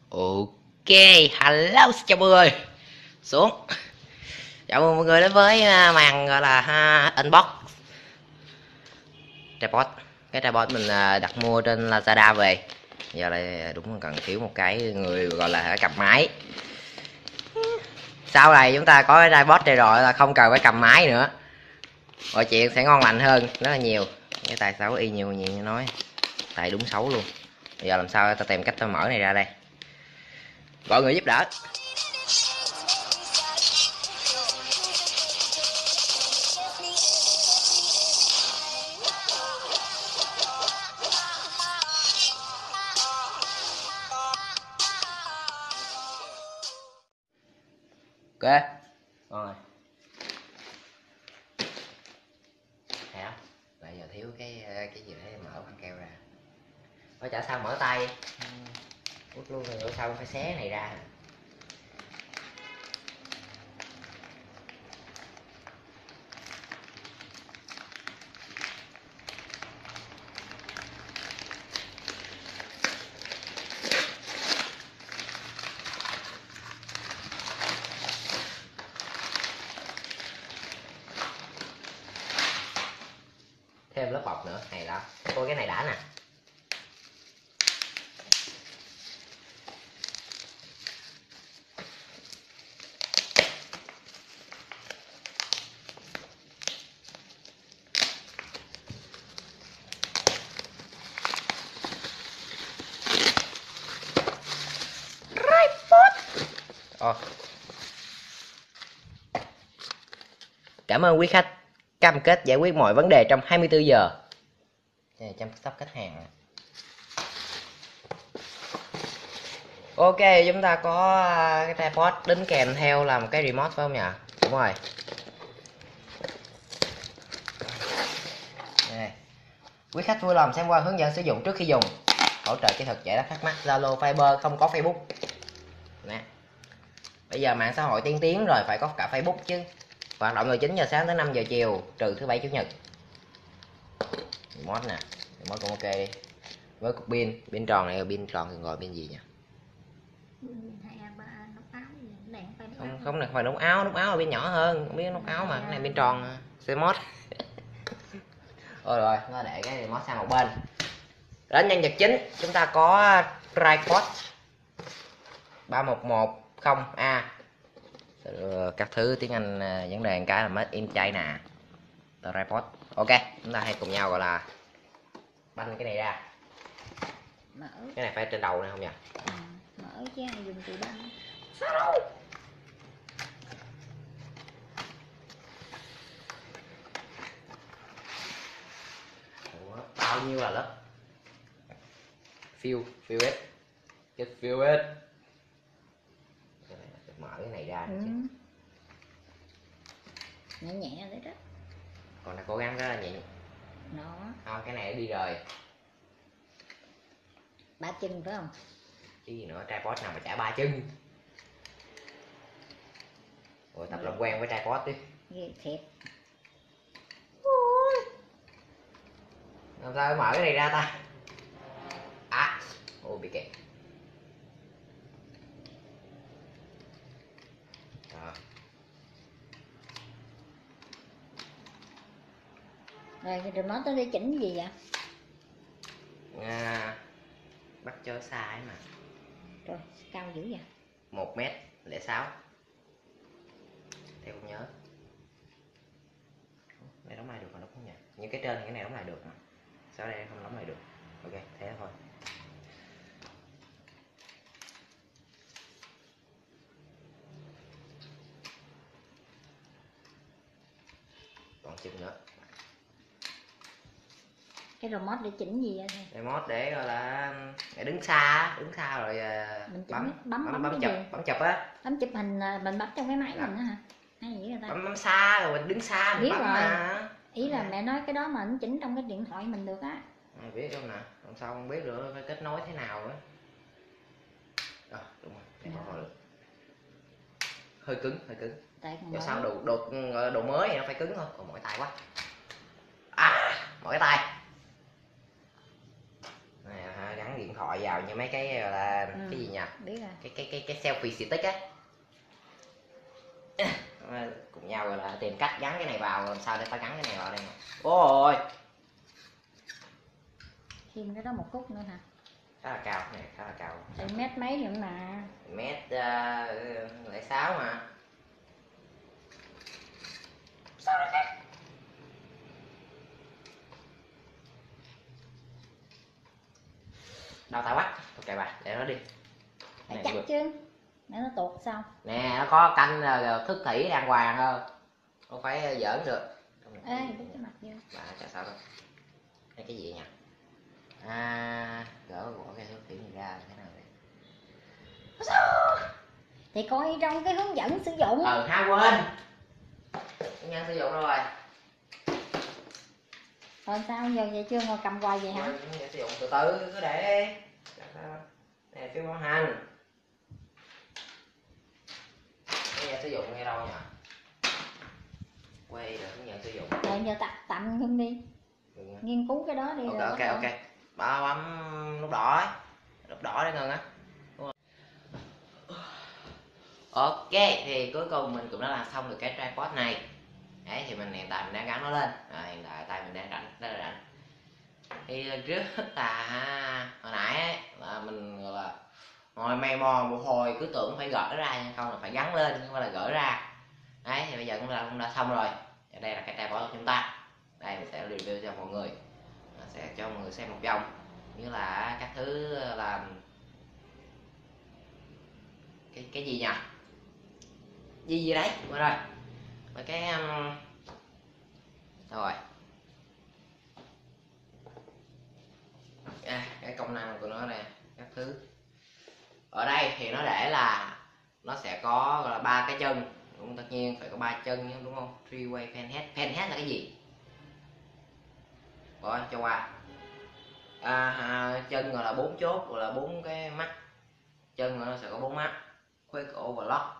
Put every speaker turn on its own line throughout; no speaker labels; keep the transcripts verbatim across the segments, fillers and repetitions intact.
Ok, hello, chào mọi người. Xuống. Chào mừng mọi người đến với à, màn gọi là ha, unbox tripod. Cái tripod mình à, đặt mua trên Lazada về. Giờ lại đúng cần thiếu một cái người gọi là cầm máy. Sau này chúng ta có cái tripod này rồi là không cần phải cầm máy nữa. Mọi chuyện sẽ ngon lành hơn rất là nhiều. Cái tài xấu y nhiều nhiều như nói. Tài đúng xấu luôn. Bây giờ làm sao ta tìm cách ta mở này ra đây. Gọi người giúp đỡ. Ok rồi hả, bây giờ thiếu cái cái gì để mở băng keo ra. Ôi chả sao mở tay út luôn rồi, bữa sau phải xé này ra. Thêm lớp bọc nữa hay lắm. Coi cái này đã nè. Ồ. Cảm ơn quý khách cam kết giải quyết mọi vấn đề trong hai mươi tư giờ. Cái này chăm sóc khách hàng. Ok, chúng ta có cái tripod đính kèm theo là một cái remote phải không nhỉ? Đúng rồi. Đây. Quý khách vui lòng xem qua hướng dẫn sử dụng trước khi dùng. Hỗ trợ kỹ thuật giải đáp thắc mắc. Zalo, Viber, không có Facebook. Nè. Bây giờ mạng xã hội tiên tiến rồi, phải có cả Facebook chứ. Hoạt động từ chín giờ sáng tới năm giờ chiều, trừ thứ bảy chủ nhật. Remote nè, remote cũng ok đi. Với cục pin, pin tròn này, pin tròn thường gọi pin gì nhỉ? Không, không được phải nút áo, nút áo là pin nhỏ hơn, không biết nút áo mà, cái này pin tròn remote. Rồi rồi, nó để cái remote sang một bên. Đến nhân vật chính, chúng ta có tripod ba một một không A. Các thứ tiếng Anh vấn đề cái là made in China. Tripod. Ok, chúng ta hãy cùng nhau gọi là banh cái này ra.
Mở.
Cái này phải trên đầu này không nhỉ?
À, mở chứ ai dùng từ banh.
Sao đâu? Ủa, bao nhiêu là lớp? Fill, fill it. Just fill it. Mở cái này ra
Ừ.
chứ.
Nhẹ nhẹ đấy đó.
Còn là cố gắng rất là nhẹ.
Nó.
Thôi cái này đi rồi.
Ba chân phải không?
Cái gì nữa, tripod nào mà chả ba chân. Rồi tập làm quen với tripod đi.
Ghê thiệt.
Làm sao mở cái này ra ta? À, ôi bị kẹt. Rồi.
Rồi cái remote nó để chỉnh gì vậy?
À, bắt chó xa ấy mà.
Rồi cao dữ vậy?
Một mét lẻ sáu. Theo không nhớ. Này đóng lại được mà đúng không nhỉ? Những cái trên thì cái này đóng lại được mà. Sao đây không đóng lại được? Ok, thế thôi. Còn chừng nữa.
Cái remote để chỉnh gì vậy thầy?
Remote để gọi là để đứng xa, đứng xa rồi
mình
bấm
bấm bấm,
bấm,
bấm
bấm chụp,
gì?
bấm chụp á.
Bấm chụp hình mình bấm trong cái máy mình đó hả? Hay gì vậy ta?
Bấm, bấm xa rồi mình đứng xa mình
biết
bấm
rồi.
mà.
Ý là mẹ nói cái đó mà nó chỉnh trong cái điện thoại mình được á.
À, biết đâu nè, làm sao không biết được phải kết nối thế nào nữa. Rồi, đúng rồi, để bỏ được. Hơi cứng, hơi cứng. Giờ sao đồ, đồ, đồ mới thì nó phải cứng thôi, còn mỏi tay quá. À, mỏi cái tay. Này, gắn điện thoại vào vào như mấy cái gọi là
Ừ.
cái gì nhỉ,
Biết rồi.
cái cái cái cái selfie stick á. Cùng nhau gọi là tìm cách gắn cái này vào, làm sao để ta gắn cái này vào đây nè. Ôi,
Thêm cái đó một khúc nữa hả?
khá là cao này, khá là cao.
Tại mét mấy nữa mà.
Mét uh, lẻ sáu mà. Sao đó thế? Đau tay quá. Ok bà, để nó đi.
Phải
Này
chắc
vừa.
chứ. Nếu nó tuột sao?
Nè, nó có canh là thức thủy đàng hoàng hơn. Không phải giỡn được.
Ê, đút cái mặt vô.
Bà chả sao đâu. Đây cái gì nhỉ? À, gỡ bỏ cái thức thủy này ra là thế nào vậy?
Thì coi trong cái hướng dẫn sử dụng.
Ờ, ha quên. Hướng dẫn sử dụng rồi.
Rồi sao giờ vậy chưa ngồi cầm hoài vậy hả?
Hướng dẫn sử dụng từ từ cứ để. Này phiếu bảo hành. Hướng dẫn sử dụng ngay đâu nhỉ? Quay rồi hướng dẫn sử dụng.
Rồi giờ tập tạm ngưng đi.
Ừ.
Nghiên cứu cái đó đi.
Ok
rồi
ok
bắt đầu.
ok. Bà bấm nút đỏ ấy. Nút đỏ để ngưng á. Ok, thì cuối cùng mình cũng đã làm xong được cái tripod này. Đấy, thì mình hiện tại mình đang gắn nó lên. À, hiện tại tay mình đang rảnh, rất là rảnh. Thì trước là hồi nãy ấy, là mình gọi là ngồi mày mò một hồi, cứ tưởng phải gỡ ra nhưng không, là phải gắn lên nhưng mà là gỡ ra. Đấy, thì bây giờ cũng đã, cũng đã xong rồi. Ở đây là cái tripod của chúng ta. Đây mình sẽ review cho mọi người, sẽ cho mọi người xem một vòng như là các thứ làm cái cái gì nhỉ, gì gì đấy rồi rồi và cái um... rồi à, cái công năng của nó nè, các thứ ở đây thì nó để là nó sẽ có gọi là ba cái chân, đúng, tất nhiên phải có ba chân đúng không. Three way fan head. Fan head là cái gì? Rồi cho qua à, à, chân gọi là bốn chốt, gọi là bốn cái mắt chân, nó sẽ có bốn mắt, quick overlock,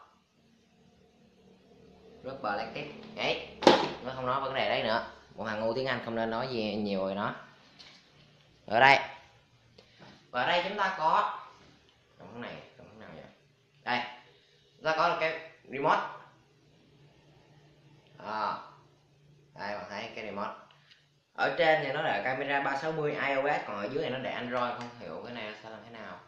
rubber electric. Đấy, nó không nói vấn đề đấy nữa, một thằng ngu tiếng Anh không nên nói gì nhiều rồi nó. Ở đây và ở đây chúng ta có cái này, cái nào vậy? Đây chúng ta có được cái remote à, đây bạn thấy cái remote ở trên thì nó để camera ba sáu mươi iOS, còn ở dưới này nó để Android, không hiểu cái này sẽ làm thế nào.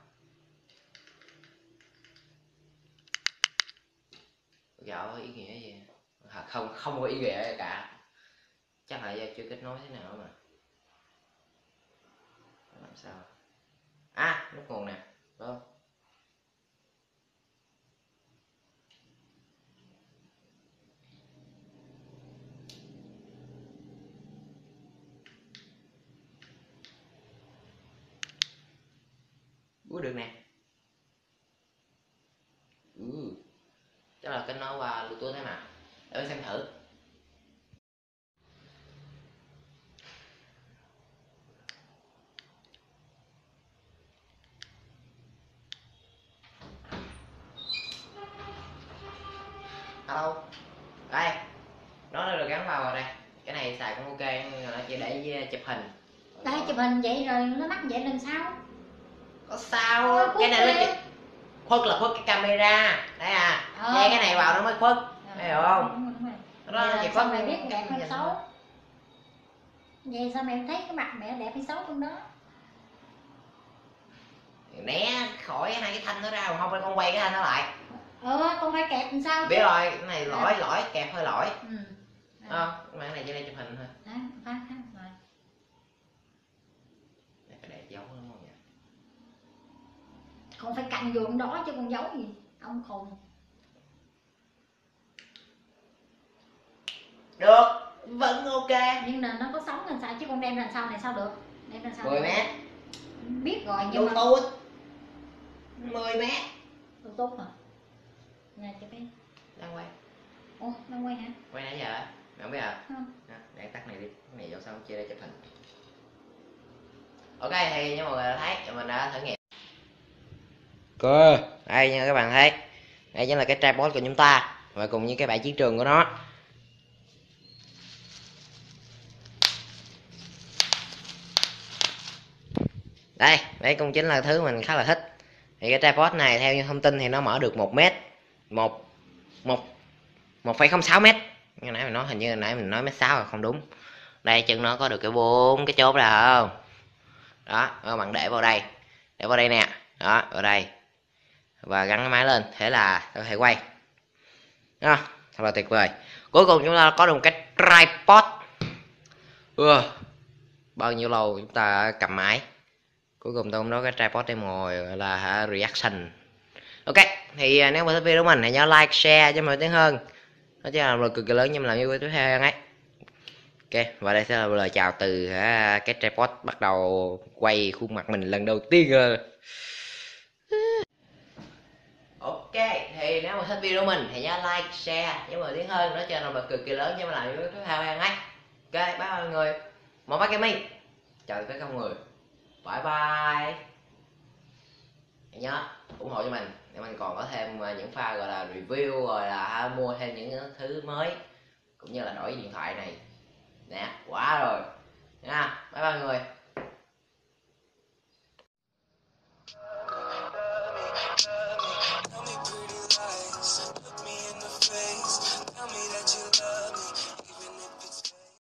Gạo ý nghĩa gì à, không không có ý nghĩa gì cả, chắc là do chưa kết nối thế nào mà làm sao. À nút nguồn nè, đúng không? Ủa được nè. Ừ. Chắc là kết nối qua Bluetooth thế mà. Để xem thử. Hello. Đây. Nó đã được gắn vào rồi đây. Cái này xài cũng ok, nhưng mà nó chỉ để chụp hình.
Đây chụp hình vậy rồi nó mắc vậy lần sau.
Có sao? Ờ, cái này nó chỉ khuất là khuất cái camera. Đây à. Ờ. Dây cái này vào nó mới khuất. Thấy hiểu không?
Nó chỉ khuất mày biết đẹp hay xấu. Vậy sao mày thấy cái mặt mẹ đẹp hay xấu trong đó?
Né khỏi hai cái thanh nó ra, không phải con quay cái thanh nó lại.
Ờ, con phải kẹp làm sao?
Biết rồi, cái này lỗi lỗi kẹp hơi lỗi.
Ừ.
Ờ, mà cái này chỉ đây chụp hình thôi.
Đó, phát phát rồi.
Để phải để dấu đúng không vậy?
Con phải canh vô đó chứ con giấu gì? Ông khùng.
Được, vẫn ok.
Nhưng mà nó có sóng làm sao chứ con đem ra sau này sao được? Đem ra sau.
mười mét.
Biết rồi nhưng mà
Bluetooth mười mét.
Bluetooth hả? Nè chụp em.
Đang quay.
Ủa, đang quay hả?
Quay nãy giờ á? Mày không biết à?
Không.
Để tắt này đi, cái này vô xong chia ra chụp hình. Ok thì như mọi người đã thấy, mình đã thử nghiệm. Ok, đây như các bạn thấy, đây chính là cái tripod của chúng ta và cùng như cái bãi chiến trường của nó. Đây đấy cũng chính là thứ mình khá là thích. Thì cái tripod này theo như thông tin thì nó mở được một mét, một một một phẩy không sáu mét. Như nãy mình nói, hình như nãy mình nói mét sáu là không đúng. Đây chân nó có được cái bốn cái chốt ra không? Đó, các bạn để vào đây, để vào đây nè, đó vào đây và gắn cái máy lên, thế là có thể quay. Đó, thật là tuyệt vời. Cuối cùng chúng ta có được một cái tripod. Ừ, bao nhiêu lâu chúng ta cầm máy, cuối cùng tôi cũng nói cái tripod demo gọi là reaction. Ok, thì nếu mà thích video của mình hãy nhớ like, share cho mọi tiếng hơn. Nó chỉ là một lời cực kỳ lớn nhưng mà làm như video tiếp theo ấy. Ok, và đây sẽ là lời chào từ cái tripod bắt đầu quay khuôn mặt mình lần đầu tiên rồi. Ok, thì nếu mà thích video của mình thì nhớ like, share với mọi tiếng hơn. Nó cho là một lời cực kỳ lớn nhưng mà làm như video tiếp theo ấy. Ok, bye mọi người. Một bác gaming. Chào tất cả mọi người. Bye bye. Nhớ ủng hộ cho mình để mình còn có thêm những pha gọi là review, rồi là mua thêm những thứ mới, cũng như là đổi điện thoại này nè, quá rồi nha. Bye bye mọi người.